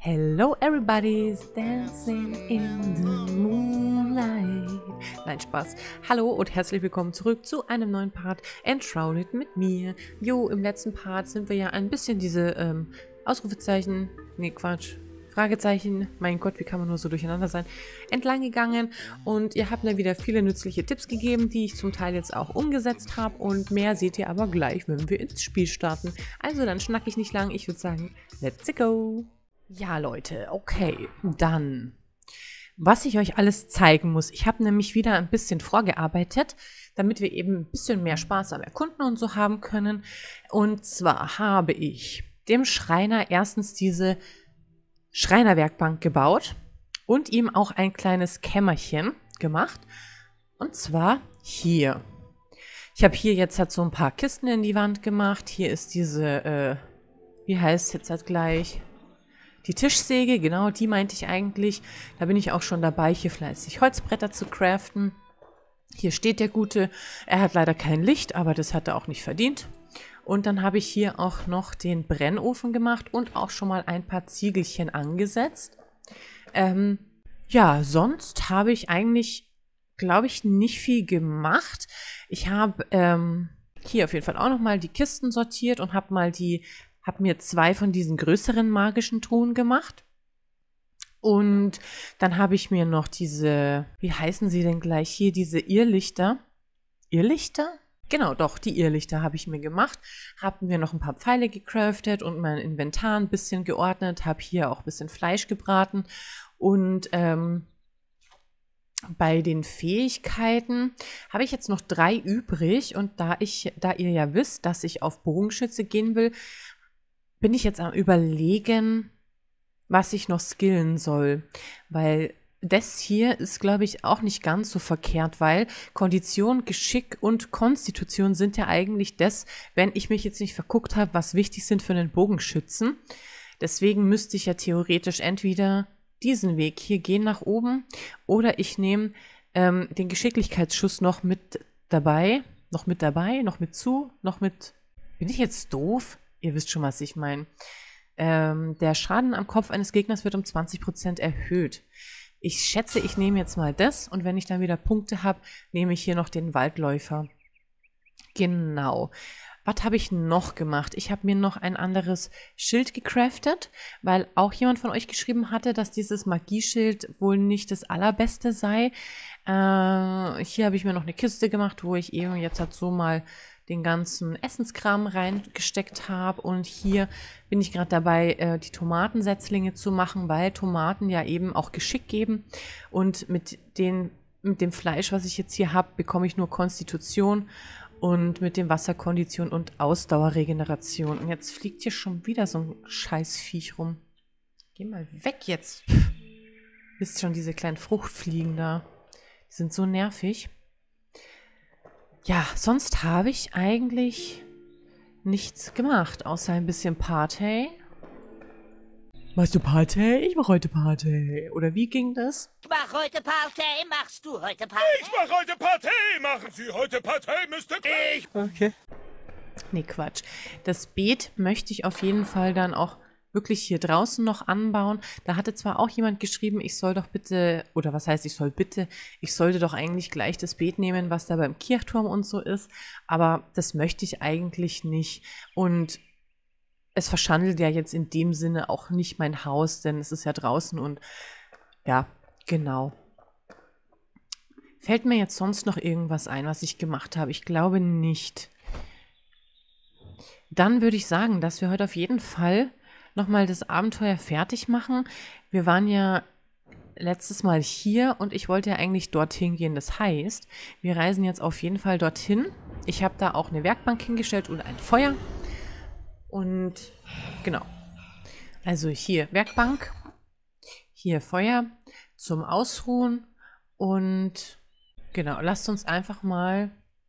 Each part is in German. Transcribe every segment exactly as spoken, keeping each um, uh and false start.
Hello everybody's dancing in the moonlight. Nein, Spaß. Hallo und herzlich willkommen zurück zu einem neuen Part Enshrouded mit mir. Jo, im letzten Part sind wir ja ein bisschen diese ähm, Ausrufezeichen, nee Quatsch, Fragezeichen, mein Gott, wie kann man nur so durcheinander sein, entlang gegangen. Und ihr habt mir wieder viele nützliche Tipps gegeben, die ich zum Teil jetzt auch umgesetzt habe. Und mehr seht ihr aber gleich, wenn wir ins Spiel starten. Also dann schnack ich nicht lang, ich würde sagen, let's go! Ja, Leute, okay, dann, was ich euch alles zeigen muss. Ich habe nämlich wieder ein bisschen vorgearbeitet, damit wir eben ein bisschen mehr Spaß am Erkunden und so haben können. Und zwar habe ich dem Schreiner erstens diese Schreinerwerkbank gebaut und ihm auch ein kleines Kämmerchen gemacht. Und zwar hier. Ich habe hier jetzt halt so ein paar Kisten in die Wand gemacht. Hier ist diese, äh, wie heißt es jetzt halt gleich? Die Tischsäge, genau, die meinte ich eigentlich. Da bin ich auch schon dabei, hier fleißig Holzbretter zu craften. Hier steht der Gute. Er hat leider kein Licht, aber das hat er auch nicht verdient. Und dann habe ich hier auch noch den Brennofen gemacht und auch schon mal ein paar Ziegelchen angesetzt. Ähm, ja, sonst habe ich eigentlich, glaube ich, nicht viel gemacht. Ich habe ähm, hier auf jeden Fall auch noch mal die Kisten sortiert und habe mal die habe mir zwei von diesen größeren magischen Truhen gemacht. Und dann habe ich mir noch diese, wie heißen sie denn gleich hier, diese Irrlichter. Irrlichter? Genau, doch, die Irrlichter habe ich mir gemacht. Habe mir noch ein paar Pfeile gecraftet und mein Inventar ein bisschen geordnet. Habe hier auch ein bisschen Fleisch gebraten. Und ähm, bei den Fähigkeiten habe ich jetzt noch drei übrig. Und da ich, da ihr ja wisst, dass ich auf Bogenschütze gehen will, bin ich jetzt am Überlegen, was ich noch skillen soll. Weil das hier ist, glaube ich, auch nicht ganz so verkehrt, weil Kondition, Geschick und Konstitution sind ja eigentlich das, wenn ich mich jetzt nicht verguckt habe, was wichtig sind für einen Bogenschützen. Deswegen müsste ich ja theoretisch entweder diesen Weg hier gehen nach oben oder ich nehme ähm, den Geschicklichkeitsschuss noch mit dabei, noch mit dabei, noch mit zu, noch mit... Bin ich jetzt doof? Ihr wisst schon, was ich meine. Ähm, der Schaden am Kopf eines Gegners wird um zwanzig Prozent erhöht. Ich schätze, ich nehme jetzt mal das und wenn ich dann wieder Punkte habe, nehme ich hier noch den Waldläufer. Genau. Was habe ich noch gemacht? Ich habe mir noch ein anderes Schild gecraftet, weil auch jemand von euch geschrieben hatte, dass dieses Magieschild wohl nicht das allerbeste sei. Äh, hier habe ich mir noch eine Kiste gemacht, wo ich eben jetzt halt so mal den ganzen Essenskram reingesteckt habe. Und hier bin ich gerade dabei, äh, die Tomatensetzlinge zu machen, weil Tomaten ja eben auch Geschick geben. Und mit, den, mit dem Fleisch, was ich jetzt hier habe, bekomme ich nur Konstitution und mit dem Wasser Kondition und Ausdauerregeneration. Und jetzt fliegt hier schon wieder so ein Scheißviech rum. Geh mal weg jetzt. Wisst schon, diese kleinen Fruchtfliegen da. Die sind so nervig. Ja, sonst habe ich eigentlich nichts gemacht, außer ein bisschen Party. Machst du Party? Ich mache heute Party. Oder wie ging das? Ich mach heute Party, machst du heute Party? Ich mach heute Party, machen Sie heute Party, Mister Ich. Okay. Nee, Quatsch. Das Beet möchte ich auf jeden Fall dann auch wirklich hier draußen noch anbauen. Da hatte zwar auch jemand geschrieben, ich soll doch bitte, oder was heißt, ich soll bitte, ich sollte doch eigentlich gleich das Beet nehmen, was da beim Kirchturm und so ist, aber das möchte ich eigentlich nicht. Und es verschandelt ja jetzt in dem Sinne auch nicht mein Haus, denn es ist ja draußen und ja, genau. Fällt mir jetzt sonst noch irgendwas ein, was ich gemacht habe? Ich glaube nicht. Dann würde ich sagen, dass wir heute auf jeden Fall nochmal das Abenteuer fertig machen. Wir waren ja letztes Mal hier und ich wollte ja eigentlich dorthin gehen. Das heißt, wir reisen jetzt auf jeden Fall dorthin. Ich habe da auch eine Werkbank hingestellt und ein Feuer. Und genau. Also hier Werkbank, hier Feuer zum Ausruhen und genau, lasst uns einfach mal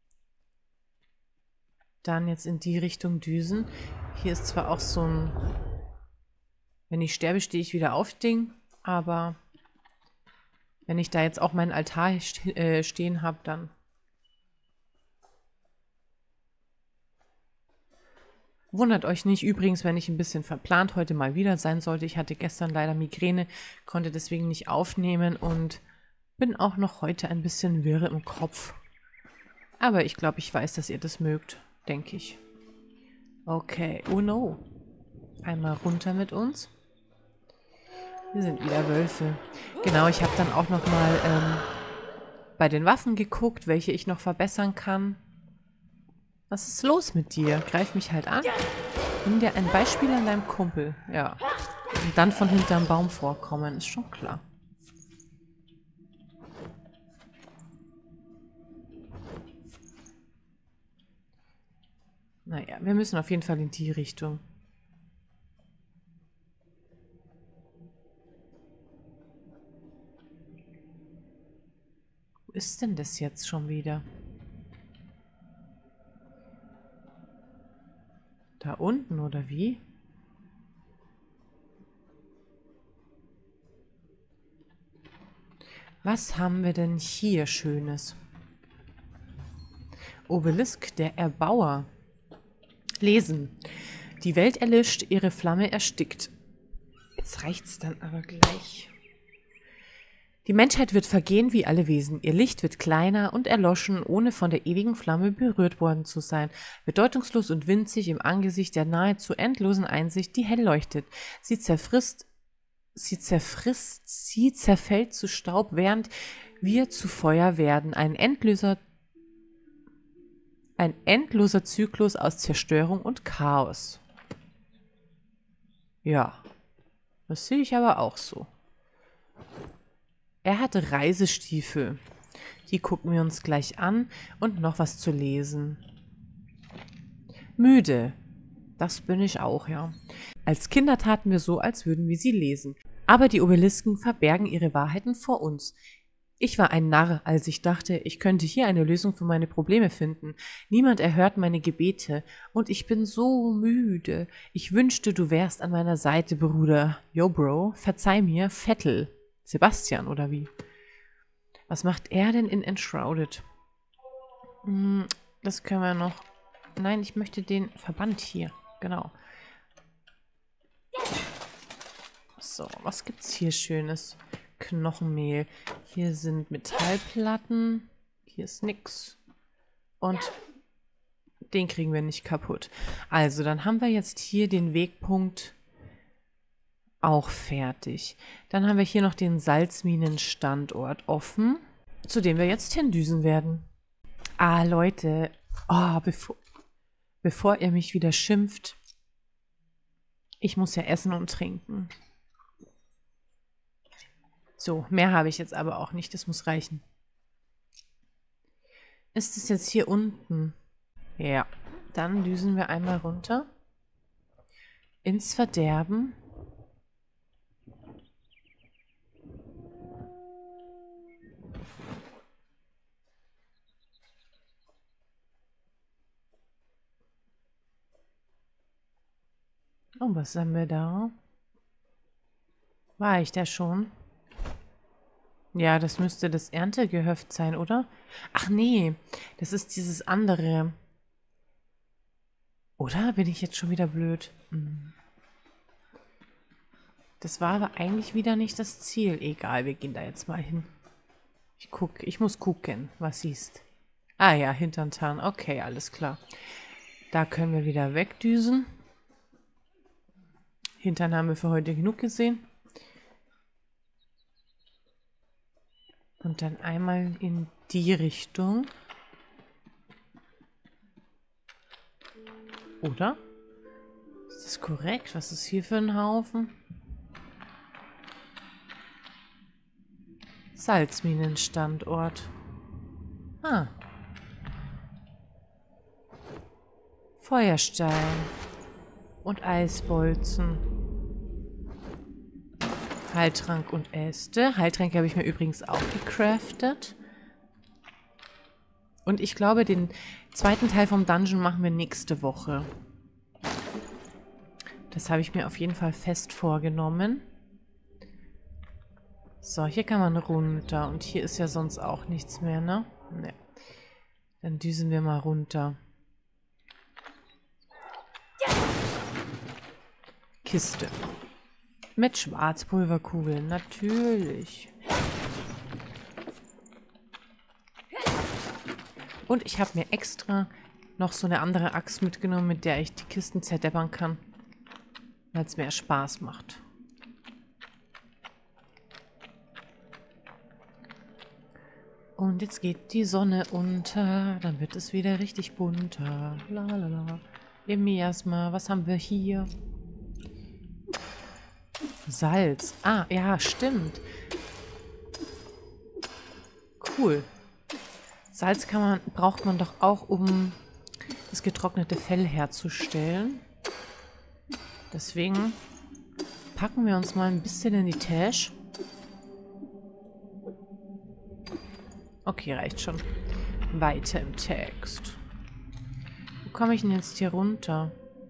dann jetzt in die Richtung düsen. Hier ist zwar auch so ein Wenn ich sterbe, stehe ich wieder auf Ding, aber wenn ich da jetzt auch meinen Altar äh, stehen habe, dann Wundert euch nicht übrigens, wenn ich ein bisschen verplant heute mal wieder sein sollte. Ich hatte gestern leider Migräne, konnte deswegen nicht aufnehmen und bin auch noch heute ein bisschen wirr im Kopf. Aber ich glaube, ich weiß, dass ihr das mögt, denke ich. Okay, oh no. Einmal runter mit uns. Wir sind wieder Wölfe. Genau, ich habe dann auch noch mal ähm, bei den Waffen geguckt, welche ich noch verbessern kann. Was ist los mit dir? Greif mich halt an. Nimm dir ein Beispiel an deinem Kumpel. Ja. Und dann von hinterm Baum vorkommen, ist schon klar. Naja, wir müssen auf jeden Fall in die Richtung. Wo ist denn das jetzt schon wieder? Da unten, oder wie? Was haben wir denn hier Schönes? Obelisk, der Erbauer. Lesen. Die Welt erlischt, ihre Flamme erstickt. Jetzt reicht's dann aber gleich. Die Menschheit wird vergehen wie alle Wesen. Ihr Licht wird kleiner und erloschen, ohne von der ewigen Flamme berührt worden zu sein. Bedeutungslos und winzig im Angesicht der nahezu endlosen Einsicht, die hell leuchtet. Sie zerfrisst, sie zerfrisst, sie zerfällt zu Staub, während wir zu Feuer werden. Ein endloser, ein endloser Zyklus aus Zerstörung und Chaos. Ja, das sehe ich aber auch so. Er hatte Reisestiefel. Die gucken wir uns gleich an und noch was zu lesen. Müde. Das bin ich auch, ja. Als Kinder taten wir so, als würden wir sie lesen. Aber die Obelisken verbergen ihre Wahrheiten vor uns. Ich war ein Narr, als ich dachte, ich könnte hier eine Lösung für meine Probleme finden. Niemand erhört meine Gebete. Und ich bin so müde. Ich wünschte, du wärst an meiner Seite, Bruder. Yo, Bro, verzeih mir, Vettel. Sebastian, oder wie? Was macht er denn in Enshrouded? Hm, das können wir noch... Nein, ich möchte den Verband hier. Genau. So, was gibt's hier Schönes? Knochenmehl. Hier sind Metallplatten. Hier ist nix. Und den kriegen wir nicht kaputt. Also, dann haben wir jetzt hier den Wegpunkt... auch fertig. Dann haben wir hier noch den Salzminenstandort offen, zu dem wir jetzt hindüsen werden. Ah, Leute, oh, bevor, bevor ihr mich wieder schimpft, ich muss ja essen und trinken. So, mehr habe ich jetzt aber auch nicht, das muss reichen. Ist es jetzt hier unten? Ja, dann düsen wir einmal runter. Ins Verderben. Oh, was haben wir da? War ich da schon? Ja, das müsste das Erntegehöft sein, oder? Ach nee, das ist dieses andere. Oder? Bin ich jetzt schon wieder blöd? Hm. Das war aber eigentlich wieder nicht das Ziel. Egal, wir gehen da jetzt mal hin. Ich guck, ich muss gucken, was siehst. Ah ja, Hinterntarn. Okay, alles klar. Da können wir wieder wegdüsen. Hintern haben wir für heute genug gesehen. Und dann einmal in die Richtung. Oder? Ist das korrekt? Was ist hier für ein Haufen? Salzminenstandort. Ah. Feuerstein. Und Eisbolzen. Heiltrank und Äste. Heiltränke habe ich mir übrigens auch gecraftet. Und ich glaube, den zweiten Teil vom Dungeon machen wir nächste Woche. Das habe ich mir auf jeden Fall fest vorgenommen. So, hier kann man runter. Und hier ist ja sonst auch nichts mehr, ne? Ne. Dann düsen wir mal runter. Kiste. Mit Schwarzpulverkugeln, natürlich. Und ich habe mir extra noch so eine andere Axt mitgenommen, mit der ich die Kisten zerdeppern kann. Weil es mehr Spaß macht. Und jetzt geht die Sonne unter. Dann wird es wieder richtig bunter. Lalala. Im Miasma. Was haben wir hier? Salz. Ah, ja, stimmt. Cool. Salz kann man, braucht man doch auch, um das getrocknete Fell herzustellen. Deswegen packen wir uns mal ein bisschen in die Tasche. Okay, reicht schon. Weiter im Text. Wo komme ich denn jetzt hier runter?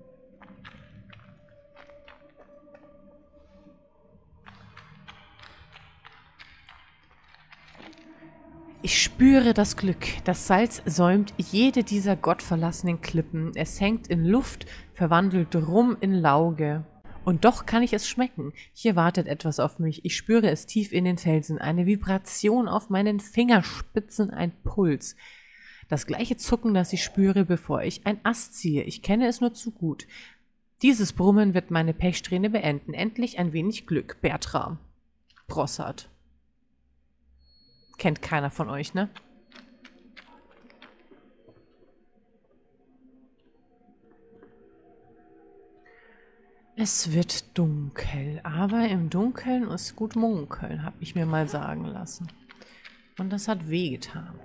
Ich spüre das Glück. Das Salz säumt jede dieser gottverlassenen Klippen. Es hängt in Luft, verwandelt Rum in Lauge. Und doch kann ich es schmecken. Hier wartet etwas auf mich. Ich spüre es tief in den Felsen. Eine Vibration auf meinen Fingerspitzen, ein Puls. Das gleiche Zucken, das ich spüre, bevor ich ein Ast ziehe. Ich kenne es nur zu gut. Dieses Brummen wird meine Pechsträhne beenden. Endlich ein wenig Glück. Bertram. Brossard. Kennt keiner von euch, ne? Es wird dunkel, aber im Dunkeln ist gut munkeln, habe ich mir mal sagen lassen. Und das hat wehgetan.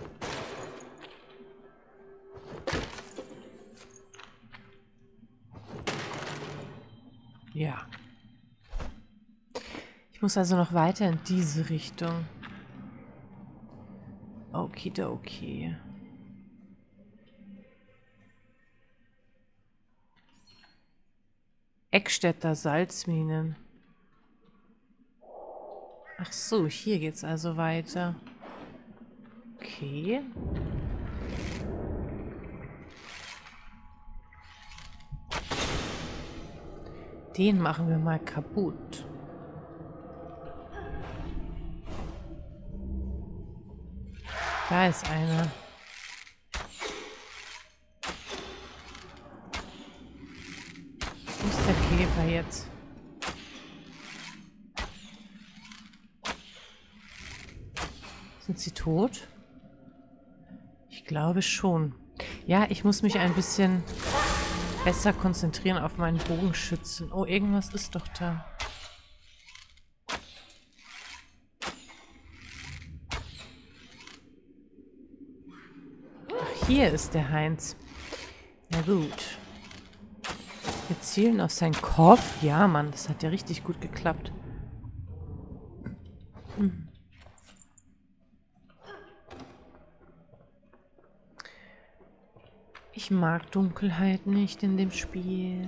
Ja. Ich muss also noch weiter in diese Richtung. Okidoki. Eckstädter Salzminen. Ach so, hier geht's also weiter. Okay. Den machen wir mal kaputt. Da ist einer. Wo ist der Käfer jetzt? Sind sie tot? Ich glaube schon. Ja, ich muss mich ein bisschen besser konzentrieren auf meinen Bogenschützen. Oh, irgendwas ist doch da. Ach, hier ist der Heinz. Na gut. Wir zielen auf seinen Kopf. Ja, Mann, das hat ja richtig gut geklappt. Hm. Ich mag Dunkelheit nicht in dem Spiel.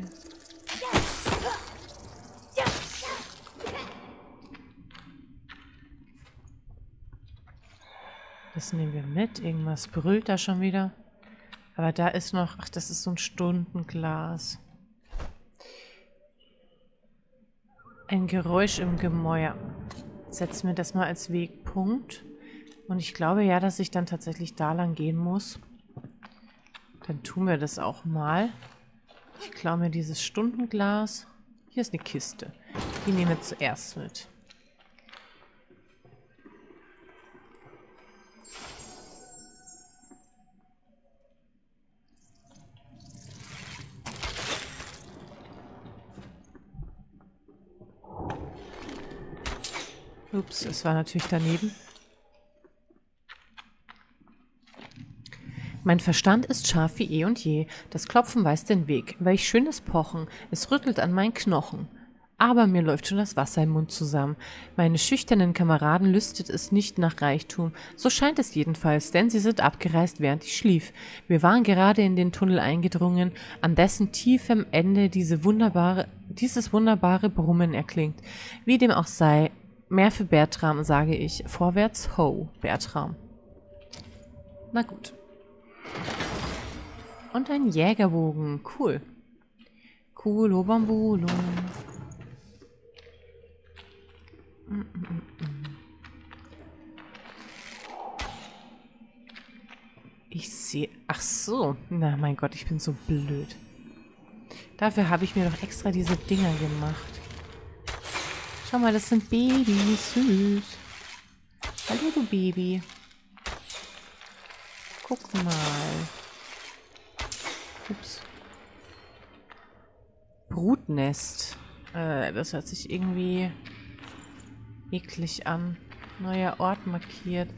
Das nehmen wir mit. Irgendwas brüllt da schon wieder. Aber da ist noch... Ach, das ist so ein Stundenglas. Ein Geräusch im Gemäuer. Setzen wir das mal als Wegpunkt. Und ich glaube ja, dass ich dann tatsächlich da lang gehen muss. Dann tun wir das auch mal. Ich klaue mir dieses Stundenglas. Hier ist eine Kiste. Die nehmen wir zuerst mit. Ups, es war natürlich daneben. Mein Verstand ist scharf wie eh und je. Das Klopfen weiß den Weg. Welch schönes Pochen. Es rüttelt an meinen Knochen. Aber mir läuft schon das Wasser im Mund zusammen. Meine schüchternen Kameraden lüstet es nicht nach Reichtum. So scheint es jedenfalls, denn sie sind abgereist, während ich schlief. Wir waren gerade in den Tunnel eingedrungen, an dessen tiefem Ende diese wunderbare, dieses wunderbare Brummen erklingt. Wie dem auch sei, mehr für Bertram, sage ich. Vorwärts, ho, Bertram. Na gut. Und ein Jägerbogen. Cool. Culo Bambulo. Mm, mm, mm. Ich sehe... Ach so. Na, mein Gott, ich bin so blöd. Dafür habe ich mir doch extra diese Dinger gemacht. Schau mal, das sind Babys. Süß. Hallo, du Baby. Guck mal. Ups. Brutnest. Äh, das hört sich irgendwie eklig an. Neuer Ort markiert.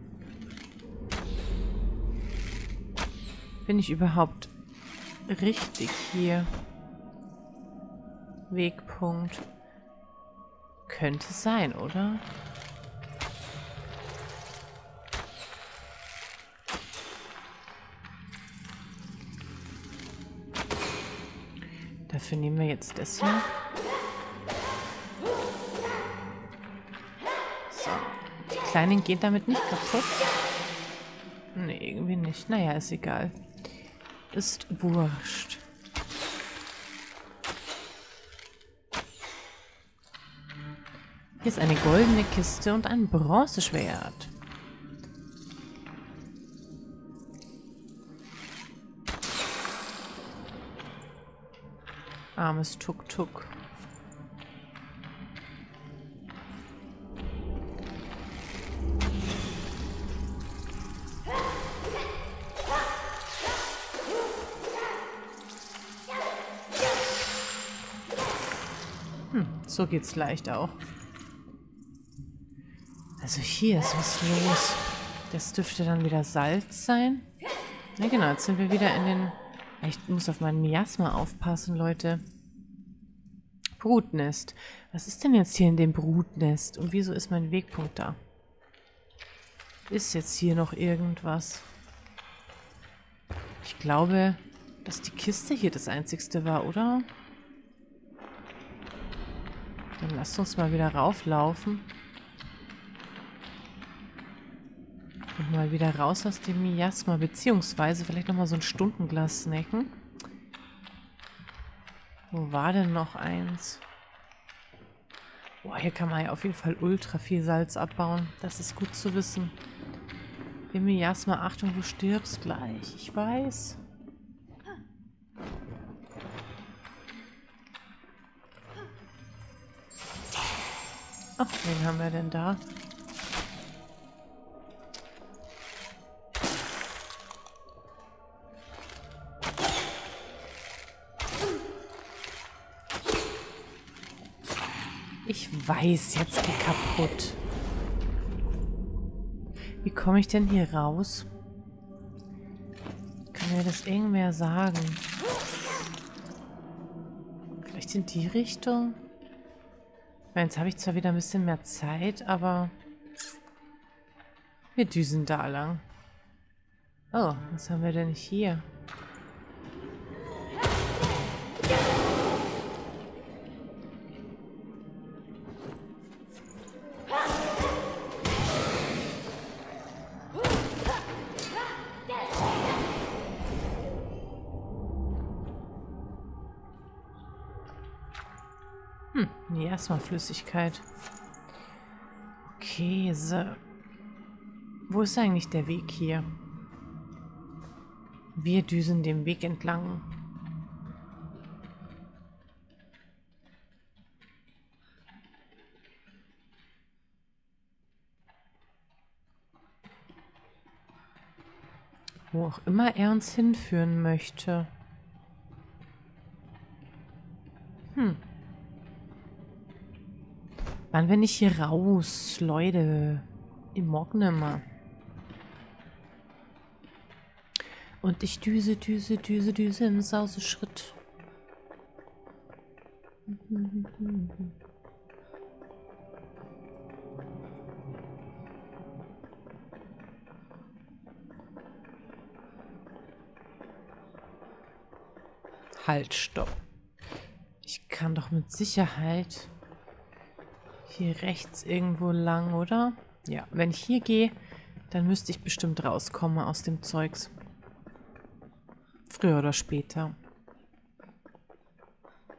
Bin ich überhaupt richtig hier? Wegpunkt. Könnte sein, oder? Dafür nehmen wir jetzt das hier. So. Die Kleinen gehen damit nicht kaputt. Nee, irgendwie nicht. Naja, ist egal. Ist wurscht. Hier ist eine goldene Kiste und ein Bronzeschwert. Armes Tuk-Tuk. Hm, so geht's leicht auch. Also hier ist was los. Das dürfte dann wieder Salz sein. Na genau, jetzt sind wir wieder in den... Ich muss auf meinen Miasma aufpassen, Leute. Brutnest. Was ist denn jetzt hier in dem Brutnest? Und wieso ist mein Wegpunkt da? Ist jetzt hier noch irgendwas? Ich glaube, dass die Kiste hier das einzigste war, oder? Dann lasst uns mal wieder rauflaufen. Und mal wieder raus aus dem Miasma, beziehungsweise vielleicht nochmal so ein Stundenglas snacken. Wo war denn noch eins? Boah, hier kann man ja auf jeden Fall ultra viel Salz abbauen. Das ist gut zu wissen. Im Miasma, Achtung, du stirbst gleich. Ich weiß. Ach, wen haben wir denn da? Ich weiß, jetzt geht kaputt. Wie komme ich denn hier raus? Kann mir das irgendwer sagen? Vielleicht in die Richtung? Ich meine, jetzt habe ich zwar wieder ein bisschen mehr Zeit, aber wir düsen da lang. Oh, was haben wir denn hier? Hm, nee, erstmal Flüssigkeit. Okay, so. Wo ist eigentlich der Weg hier? Wir düsen dem Weg entlang. Wo auch immer er uns hinführen möchte. Hm. Wann bin ich hier raus, Leute? Im Morgen immer. Und ich düse, düse, düse, düse im Sauseschritt. Halt, stopp. Ich kann doch mit Sicherheit hier rechts irgendwo lang, oder? Ja, wenn ich hier gehe, dann müsste ich bestimmt rauskommen aus dem Zeugs. Früher oder später.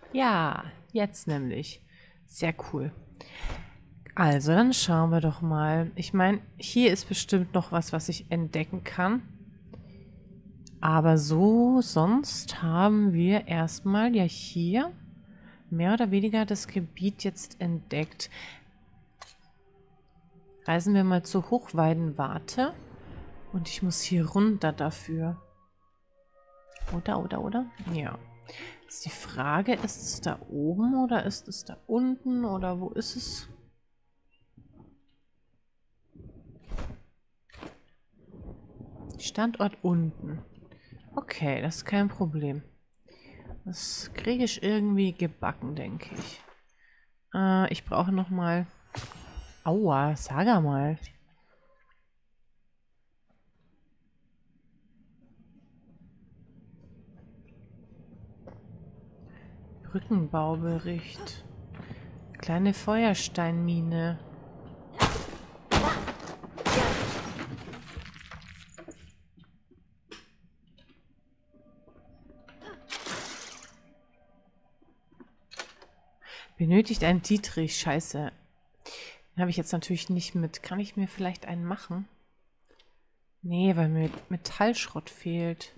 Ja, jetzt nämlich. Sehr cool. Also, dann schauen wir doch mal. Ich meine, hier ist bestimmt noch was, was ich entdecken kann. Aber so, sonst haben wir erstmal ja hier mehr oder weniger das Gebiet jetzt entdeckt. Reisen wir mal zur Hochweidenwarte. Und ich muss hier runter dafür. Oder, oder, oder? Ja. Ist die Frage, ist es da oben oder ist es da unten oder wo ist es? Standort unten. Okay, das ist kein Problem. Das kriege ich irgendwie gebacken, denke ich. Äh, ich brauche nochmal... Aua, sag mal. Brückenbaubericht. Kleine Feuersteinmine. Benötigt ein Dietrich. Scheiße. Den habe ich jetzt natürlich nicht mit. Kann ich mir vielleicht einen machen? Nee, weil mir Metallschrott fehlt.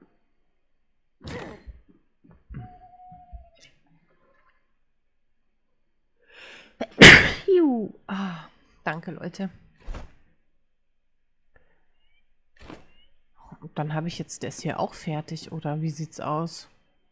Juhu. Ah, danke, Leute. Und dann habe ich jetzt das hier auch fertig, oder wie sieht's aus?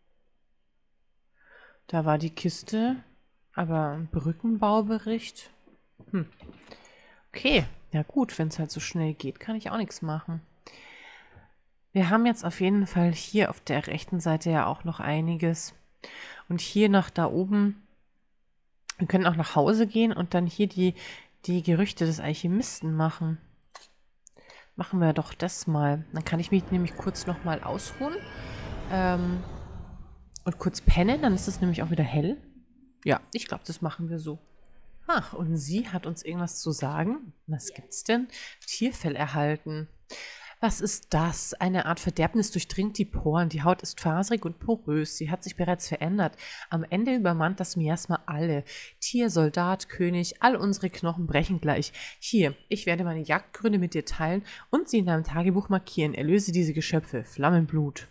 Da war die Kiste, aber ein Brückenbaubericht. Hm. Okay, ja gut, wenn es halt so schnell geht, kann ich auch nichts machen. Wir haben jetzt auf jeden Fall hier auf der rechten Seite ja auch noch einiges. Und hier nach da oben, wir können auch nach Hause gehen und dann hier die, die Gerüchte des Alchemisten machen. Machen wir doch das mal. Dann kann ich mich nämlich kurz nochmal ausruhen. Ähm, und kurz pennen, dann ist es nämlich auch wieder hell. Ja, ich glaube, das machen wir so. Ach, und sie hat uns irgendwas zu sagen. Was gibt's denn? Tierfell erhalten. Was ist das? Eine Art Verderbnis durchdringt die Poren. Die Haut ist faserig und porös. Sie hat sich bereits verändert. Am Ende übermannt das Miasma alle. Tier, Soldat, König, all unsere Knochen brechen gleich. Hier, ich werde meine Jagdgründe mit dir teilen und sie in deinem Tagebuch markieren. Erlöse diese Geschöpfe. Flammenblut.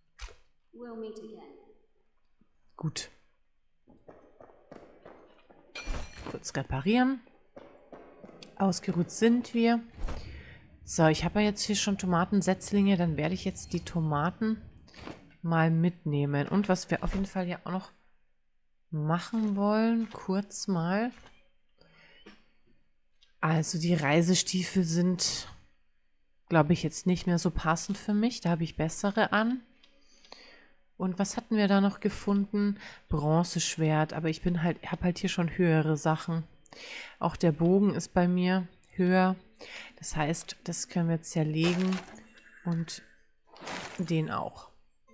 Gut. Kurz reparieren. Ausgeruht sind wir. So, ich habe ja jetzt hier schon Tomatensetzlinge. Dann werde ich jetzt die Tomaten mal mitnehmen. Und was wir auf jeden Fall ja auch noch machen wollen, kurz mal. Also die Reisestiefel sind, glaube ich, jetzt nicht mehr so passend für mich. Da habe ich bessere an. Und was hatten wir da noch gefunden? Bronzeschwert, aber ich bin halt, habe halt hier schon höhere Sachen. Auch der Bogen ist bei mir höher. Das heißt, das können wir jetzt ja legen und den auch.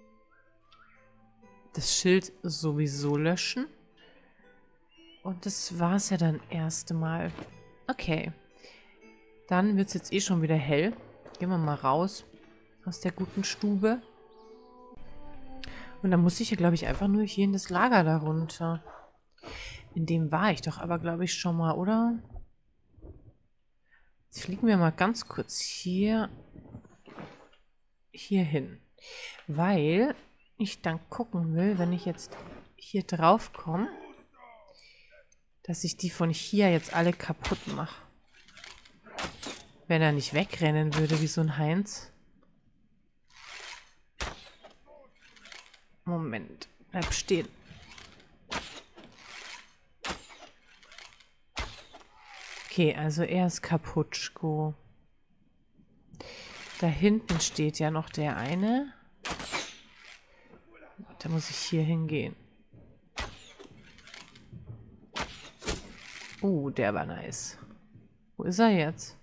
Das Schild sowieso löschen. Und das war es ja dann erst mal. Okay. Dann wird es jetzt eh schon wieder hell. Gehen wir mal raus aus der guten Stube. Und dann muss ich hier, glaube ich, einfach nur hier in das Lager darunter. In dem war ich doch aber, glaube ich, schon mal, oder? Jetzt fliegen wir mal ganz kurz hier, hier hin. Weil ich dann gucken will, wenn ich jetzt hier drauf komme, dass ich die von hier jetzt alle kaputt mache. Wenn er nicht wegrennen würde wie so ein Heinz. Moment, bleib stehen. Okay, also er ist Kaputschko. Da hinten steht ja noch der eine. Da muss ich hier hingehen. Oh, der war nice. Wo ist er jetzt?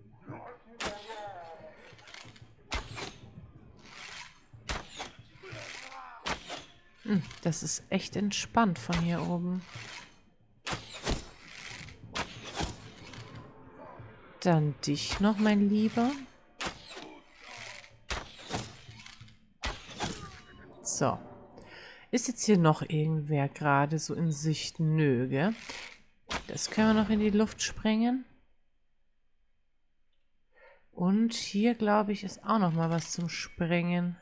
Hm, das ist echt entspannt von hier oben. Dann dich noch, mein Lieber. So. Ist jetzt hier noch irgendwer gerade so in Sicht? Nö, gell? Das können wir noch in die Luft sprengen. Und hier, glaube ich, ist auch noch mal was zum Sprengen.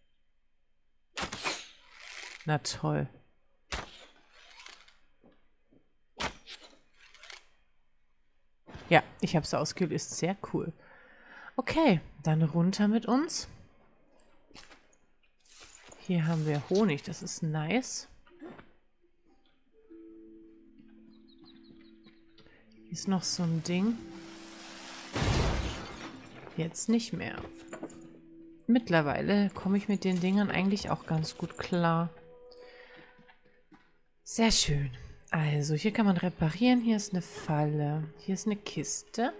Na toll. Ja, ich habe es ausgelöst. Sehr cool. Okay, dann runter mit uns. Hier haben wir Honig. Das ist nice. Hier ist noch so ein Ding. Jetzt nicht mehr. Mittlerweile komme ich mit den Dingern eigentlich auch ganz gut klar. Sehr schön. Also, hier kann man reparieren. Hier ist eine Falle. Hier ist eine Kiste.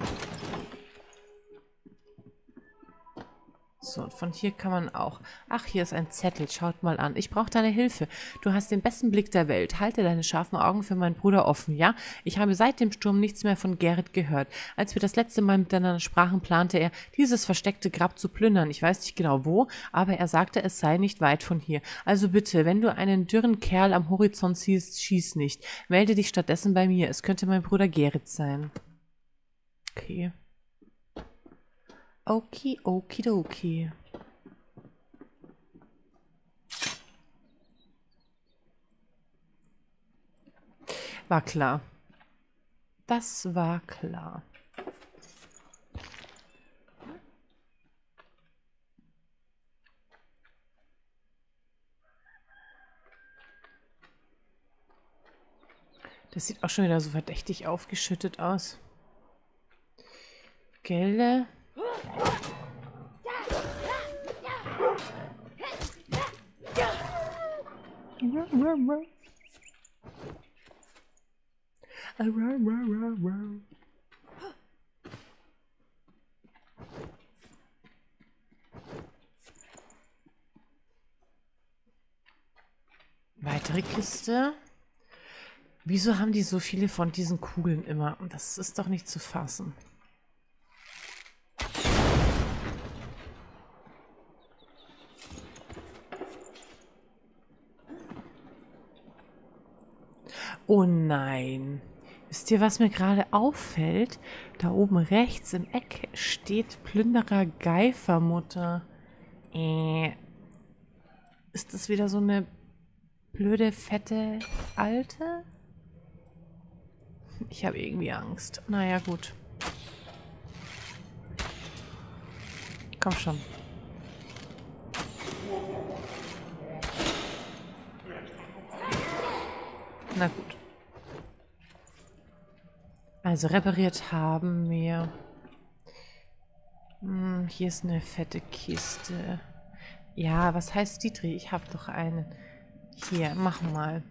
So, und von hier kann man auch... Ach, hier ist ein Zettel. Schaut mal an. Ich brauche deine Hilfe. Du hast den besten Blick der Welt. Halte deine scharfen Augen für meinen Bruder offen, ja? Ich habe seit dem Sturm nichts mehr von Gerrit gehört. Als wir das letzte Mal miteinander sprachen, plante er, dieses versteckte Grab zu plündern. Ich weiß nicht genau wo, aber er sagte, es sei nicht weit von hier. Also bitte, wenn du einen dürren Kerl am Horizont siehst, schieß nicht. Melde dich stattdessen bei mir. Es könnte mein Bruder Gerrit sein. Okay. Oki, okidoki. War klar. Das war klar. Das sieht auch schon wieder so verdächtig aufgeschüttet aus. Gelle. Weitere Kiste. Wieso haben die so viele von diesen Kugeln immer? Das ist doch nicht zu fassen. Oh nein. Wisst ihr, was mir gerade auffällt? Da oben rechts im Eck steht Plünderer Geifermutter. Äh. Ist das wieder so eine blöde, fette Alte? Ich habe irgendwie Angst. Naja, gut. Komm schon. Na gut. Also repariert haben wir. Hm, hier ist eine fette Kiste. Ja, was heißt die Dreh? Ich habe doch eine. Hier, mach mal.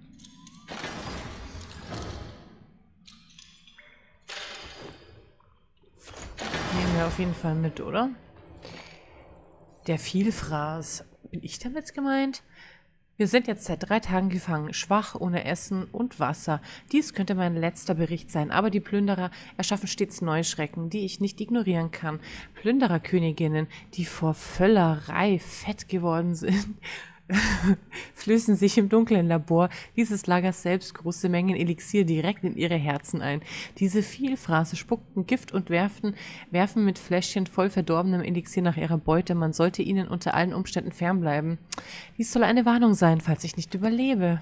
Nehmen wir auf jeden Fall mit, oder? Der Vielfraß. Bin ich damit gemeint? Wir sind jetzt seit drei Tagen gefangen, schwach, ohne Essen und Wasser. Dies könnte mein letzter Bericht sein, aber die Plünderer erschaffen stets neue Schrecken, die ich nicht ignorieren kann. Plündererköniginnen, die vor Völlerei fett geworden sind, flößen sich im dunklen Labor dieses Lagers selbst große Mengen Elixier direkt in ihre Herzen ein. Diese Vielfraße spuckten Gift und werfen, werfen mit Fläschchen voll verdorbenem Elixier nach ihrer Beute. Man sollte ihnen unter allen Umständen fernbleiben. Dies soll eine Warnung sein, falls ich nicht überlebe.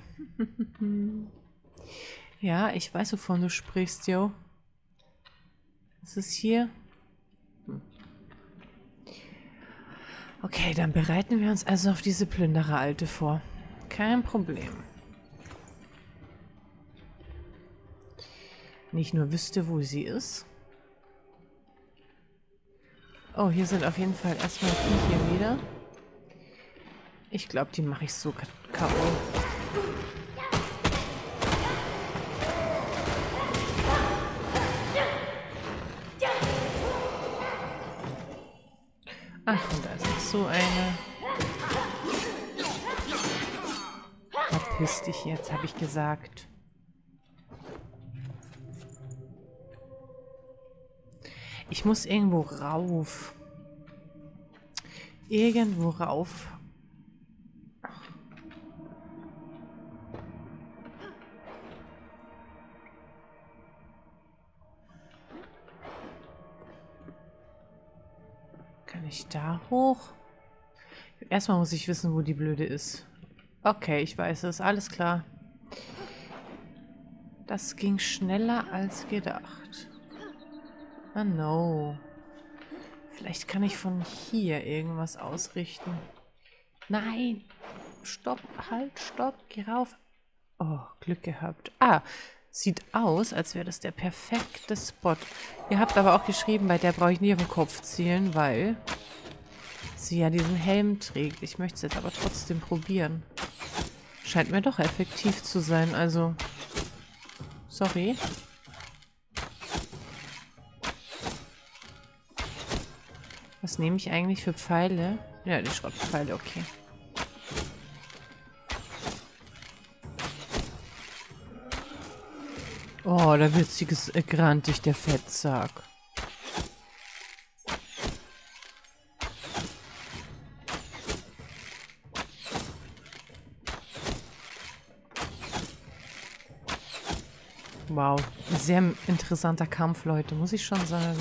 Ja, ich weiß, wovon du sprichst, yo. Was ist hier? Hm. Okay, dann bereiten wir uns also auf diese Plünderer-Alte vor. Kein Problem. Nicht nur wüsste, wo sie ist. Oh, hier sind auf jeden Fall erstmal die hier wieder. Ich glaube, die mache ich so K O Ach, und da ist noch so eine. Verpiss dich jetzt, habe ich gesagt. Ich muss irgendwo rauf. Irgendwo rauf. Kann ich da hoch? Erstmal muss ich wissen, wo die Blöde ist. Okay, ich weiß es. Alles klar. Das ging schneller als gedacht. Ah, no. Vielleicht kann ich von hier irgendwas ausrichten. Nein! Stopp, halt, stopp, geh rauf. Oh, Glück gehabt. Ah, sieht aus, als wäre das der perfekte Spot. Ihr habt aber auch geschrieben, bei der brauche ich nie auf den Kopf zielen, weil sie ja diesen Helm trägt. Ich möchte es jetzt aber trotzdem probieren. Scheint mir doch effektiv zu sein, also... Sorry. Was nehme ich eigentlich für Pfeile? Ja, die Schrottpfeile, okay. Oh, da wird sie grantig, der Fettsack. Wow, sehr interessanter Kampf, Leute, muss ich schon sagen.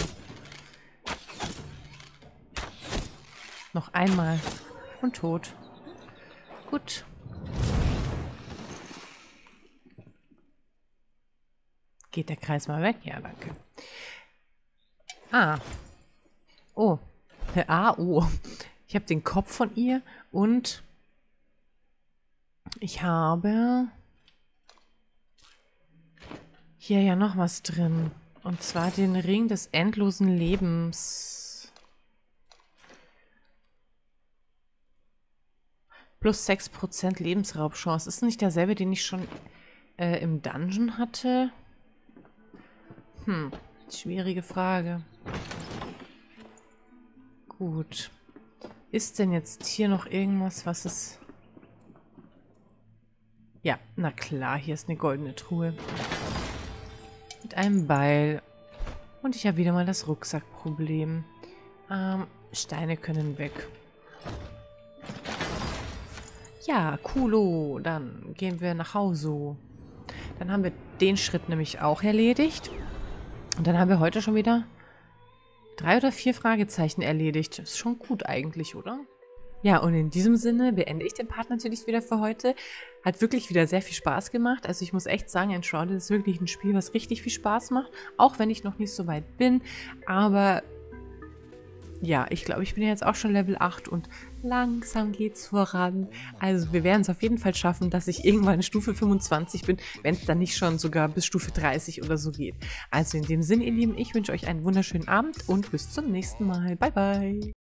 Noch einmal. Und tot. Gut. Geht der Kreis mal weg? Ja, danke. Ah. Oh. Ah, oh. Ich habe den Kopf von ihr und ich habe hier ja noch was drin. Und zwar den Ring des endlosen Lebens. Plus sechs Prozent Lebensraubchance. Ist nicht derselbe, den ich schon äh, im Dungeon hatte? Hm, schwierige Frage. Gut. Ist denn jetzt hier noch irgendwas, was es... Ja, na klar, hier ist eine goldene Truhe. Mit einem Beil. Und ich habe wieder mal das Rucksackproblem. Ähm, Steine können weg. Ja, coolo. Dann gehen wir nach Hause. Dann haben wir den Schritt nämlich auch erledigt. Und dann haben wir heute schon wieder drei oder vier Fragezeichen erledigt. Ist schon gut eigentlich, oder? Ja, und in diesem Sinne beende ich den Part natürlich wieder für heute. Hat wirklich wieder sehr viel Spaß gemacht. Also ich muss echt sagen, Enshrouded ist wirklich ein Spiel, was richtig viel Spaß macht. Auch wenn ich noch nicht so weit bin. Aber ja, ich glaube, ich bin ja jetzt auch schon Level acht und langsam geht's voran. Also wir werden es auf jeden Fall schaffen, dass ich irgendwann Stufe fünfundzwanzig bin, wenn es dann nicht schon sogar bis Stufe dreißig oder so geht. Also in dem Sinne, ihr Lieben, ich wünsche euch einen wunderschönen Abend und bis zum nächsten Mal. Bye, bye!